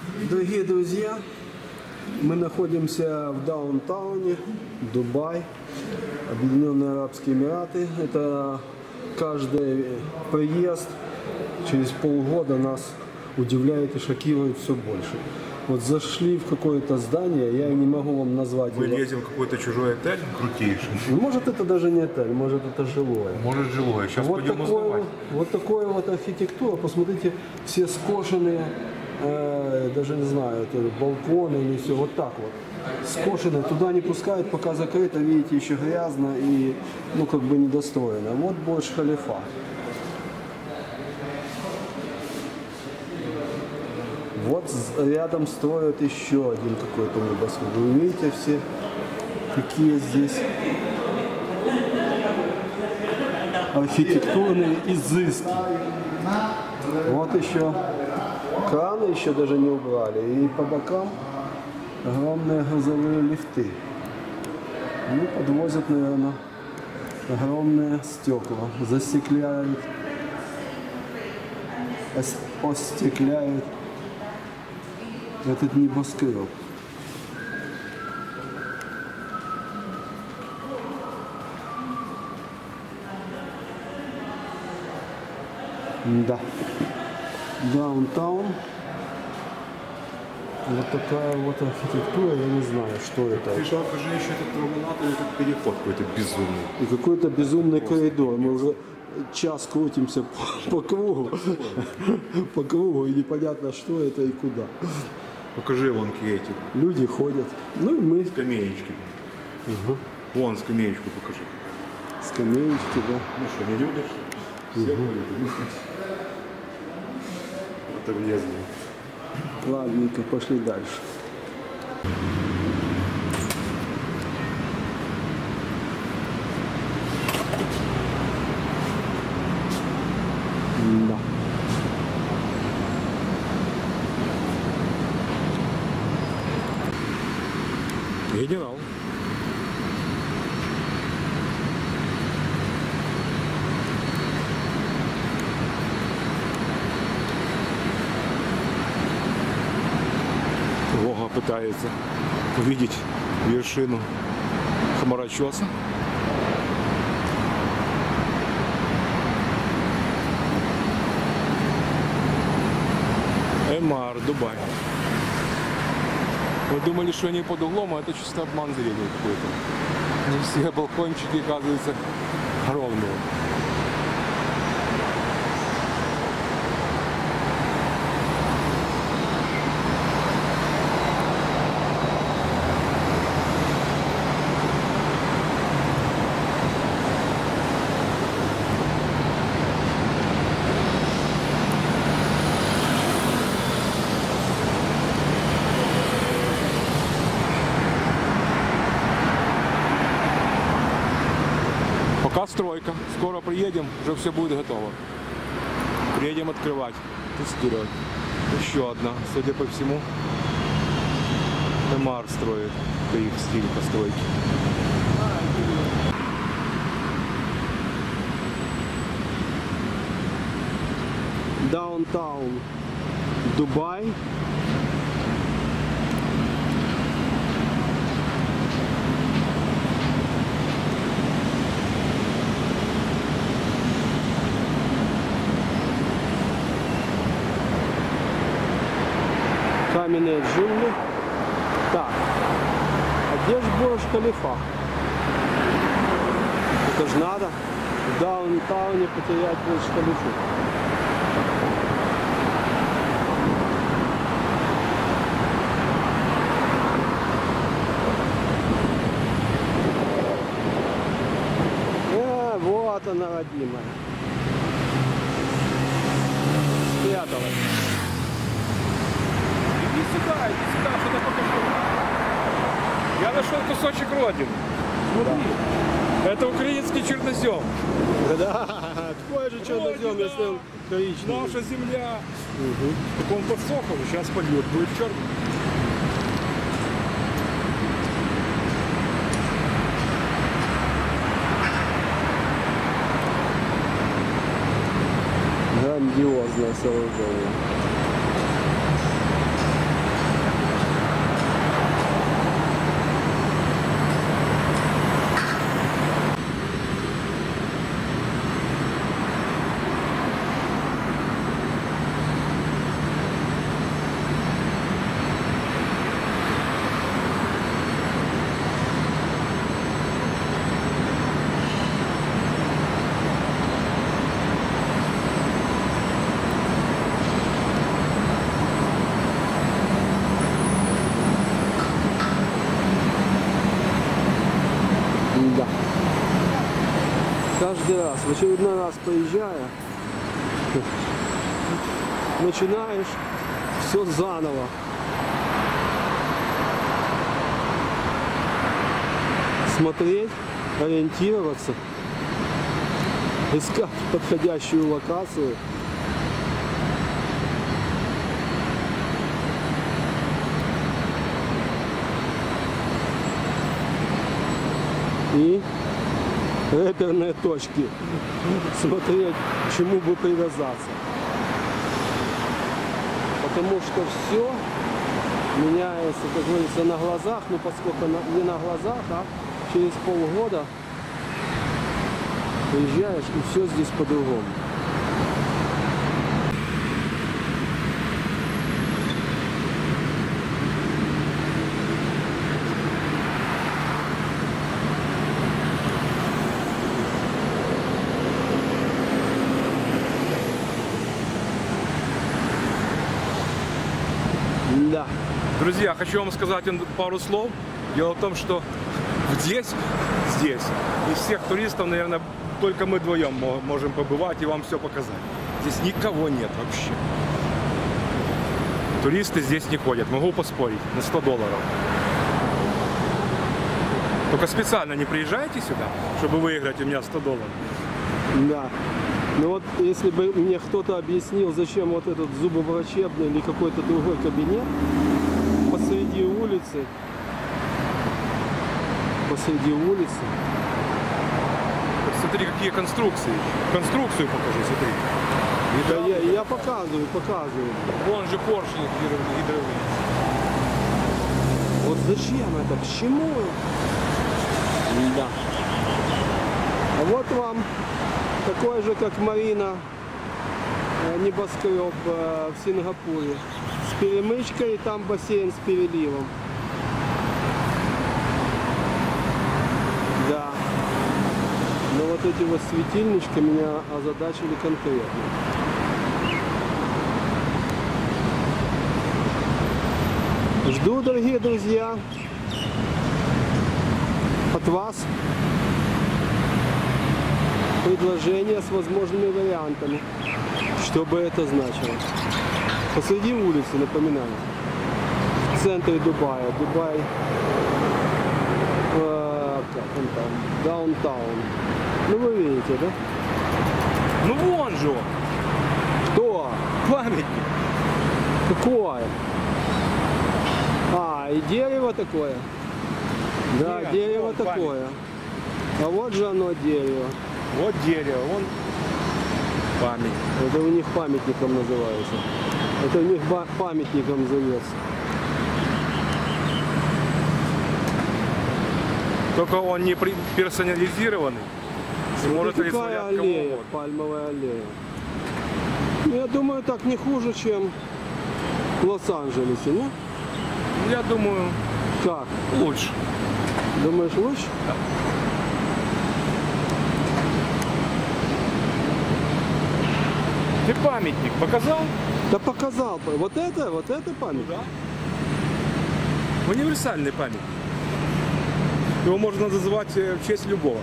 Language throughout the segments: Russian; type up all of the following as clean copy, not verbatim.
Дорогие друзья, мы находимся в даунтауне, Дубай, Объединенные Арабские Эмираты. Это каждый приезд через полгода нас удивляет и шокирует все больше. Вот зашли в какое-то здание, я не могу вам назвать. Мы лезем в какой-то чужой отель крутейший. Может, это даже не отель, может, это жилое. Может, жилое. Сейчас Вот пойдем узнавать. Вот такая вот архитектура. Посмотрите, все скошенные, даже не знаю, это балконы или все, вот так вот. Скошенные, туда не пускают, пока закрыто, видите, еще грязно и, ну, как бы недостроено. Вот Бурдж-Халифа. Вот рядом строят еще один какой-то небоскреб. Вы видите все, какие здесь архитектурные изыски. Вот еще краны еще даже не убрали. И по бокам огромные грузовые лифты. И подвозят, наверное, огромные стекла. Застекляют, остекляют этот небоскреб. Да. Даунтаун. Вот такая вот архитектура, я не знаю, что это. Ты же покажи еще этот променад, или этот переход какой-то безумный. И какой-то безумный коридор. Мы уже час крутимся по кругу. По кругу, и непонятно, что это и куда. Покажи вон эти. Люди ходят. Ну и мы. Скамеечки. Угу. Вон скамеечку покажи. Скамеечки, да. Ну что, не любишь? Все ходят. Это влезли. Ладненько, пошли дальше. Да. Генерал. Вога пытается увидеть вершину хмарочоса. Эмар, Дубай. Вы думали, что они под углом, а это чисто обман зрения какой-то. Не все балкончики, оказывается, огромные. Пока стройка. Скоро приедем, уже все будет готово. Приедем открывать, тестировать. Еще одна, судя по всему, Эмар строит. Это их стиль постройки. Даунтаун, Дубай. Каменные джунгли. Так, а где же Бурдж-Халифа? Это же надо в даунтауне потерять Бурдж-Халифу. Вот она, родимая. Спряталась. Иди сюда, что-то покажу. Я нашел кусочек родины. Смотри. Да. Это украинский чернозем. Да, такой же чернозем, если он коричневый. Наша земля. Угу. Так он подсохал, сейчас польет, будет черный. Грандиозное сооружение. каждый раз, в очередной раз приезжая, начинаешь все заново. Смотреть, ориентироваться, искать подходящую локацию. И реперные точки. Смотреть, к чему бы привязаться. Потому что все меняется, как говорится, на глазах, но поскольку не на глазах, а через полгода приезжаешь, и все здесь по-другому. Да. Друзья, хочу вам сказать пару слов. Дело в том, что здесь, из всех туристов, наверное, только мы вдвоем можем побывать и вам все показать. Здесь никого нет вообще. Туристы здесь не ходят, могу поспорить, на $100. Только специально не приезжайте сюда, чтобы выиграть у меня $100. Да. Ну вот, если бы мне кто-то объяснил, зачем вот этот зубоврачебный или какой-то другой кабинет посреди улицы, Смотри, какие конструкции. Конструкцию покажи, смотри. Да, я показываю. Вон же поршни гидровые. Вот зачем это? К чему? Да. А вот вам такой же, как Марина, небоскреб в Сингапуре. С перемычкой, и там бассейн с переливом. Да. Но вот эти вот светильнички меня озадачили конкретно. Жду, дорогие друзья, от вас предложения с возможными вариантами. Что бы это значило? Посреди улицы, напоминаю, в центре Дубая. Дубай, как он там, даунтаун. Ну вы видите, да? Ну вон же он. Кто? Памятник. Какое? А, и дерево такое? Да, Нет, дерево вон такое. А вот же оно дерево. Вот дерево, вон памятник. Это у них памятником называется. Это у них памятником зовется. Только он не персонализированный. Может Какая рисовать кого аллея, угодно. пальмовая аллея. Ну, я думаю, так не хуже, чем в Лос-Анджелесе, не? Я думаю, Как? лучше. Думаешь, лучше? Да. Ты памятник показал? Да показал. Вот это памятник. Да. Универсальный памятник. Его можно называть в честь любого.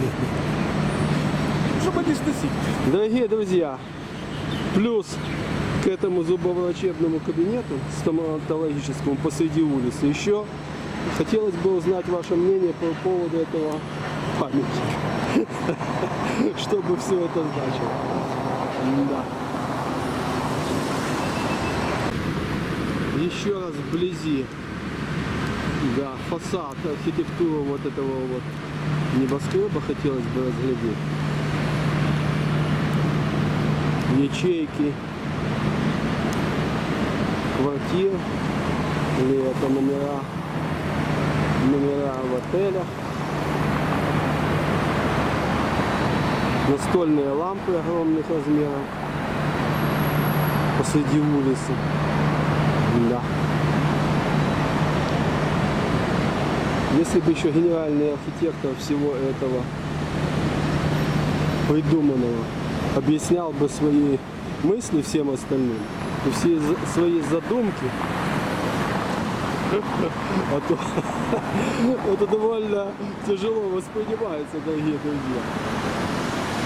Чтобы не сносить. Дорогие друзья, плюс к этому зубоврачебному кабинету стоматологическому посреди улицы еще хотелось бы узнать ваше мнение по поводу этого памятника. Чтобы все это значило. Да. Еще раз вблизи. Да, фасад, архитектуру вот этого вот небоскреба хотелось бы разглядеть. Ячейки квартир, или это номера в отелях. Настольные лампы огромных размеров посреди улицы. Да. Если бы еще генеральный архитектор всего этого придуманного объяснял бы свои мысли всем остальным, и все свои задумки, а то это довольно тяжело воспринимается, дорогие друзья.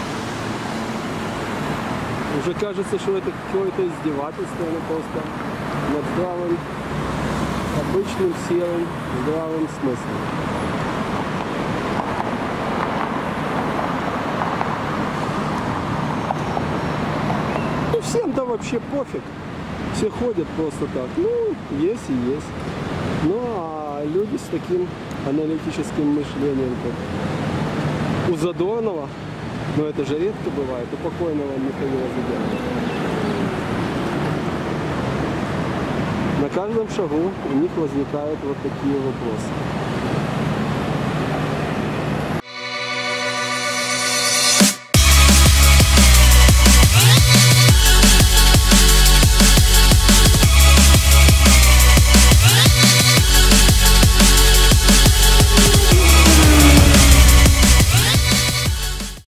Уже кажется, что это какое-то издевательство, но просто над здравым, обычным серым, здравым смыслом. Ну, всем-то вообще пофиг. Все ходят просто так. Ну, есть и есть. Ну, а люди с таким аналитическим мышлением, как у Задорнова, но это же редко бывает, у покойного Михаила Задорнова. На каждом шагу у них возникают вот такие вопросы.